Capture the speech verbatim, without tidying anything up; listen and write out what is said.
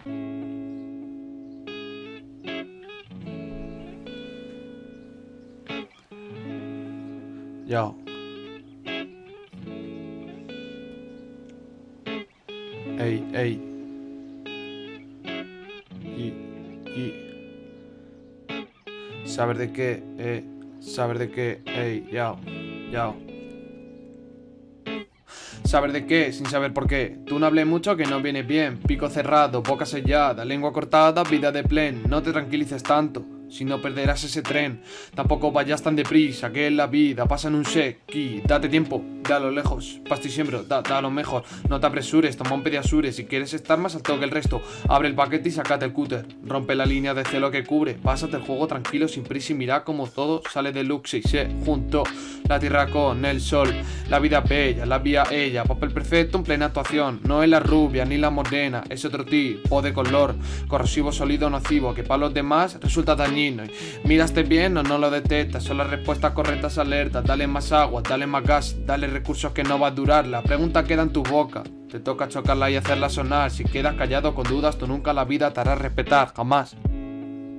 Yo. Ey, ey. Y, y. Saber de qué, eh. Saber de qué, ey, yao, yao. Saber de qué, sin saber por qué. Tú no hables mucho que no viene bien. Pico cerrado, boca sellada, lengua cortada, vida de plen. No te tranquilices tanto, si no perderás ese tren. Tampoco vayas tan deprisa, que en la vida pasa en un sequi. Date tiempo, da a lo lejos. Pasti siempre, da, da a lo mejor. No te apresures, toma un pediasure. Si quieres estar más alto que el resto, abre el paquete y sácate el cúter. Rompe la línea de celo que cubre. Pásate el juego tranquilo, sin prisa y mira como todo sale de luxe y se juntó la tierra con el sol. La vida bella, la vía ella. Papel perfecto en plena actuación. No es la rubia ni la morena, es otro tipo de color. Corrosivo, sólido, nocivo, que para los demás resulta dañino. Miraste bien o no lo detectas. Son las respuestas correctas, alertas. Dale más agua, dale más gas, dale recursos que no va a durar. La pregunta queda en tu boca. Te toca chocarla y hacerla sonar. Si quedas callado con dudas, tú nunca la vida te harás respetar, jamás.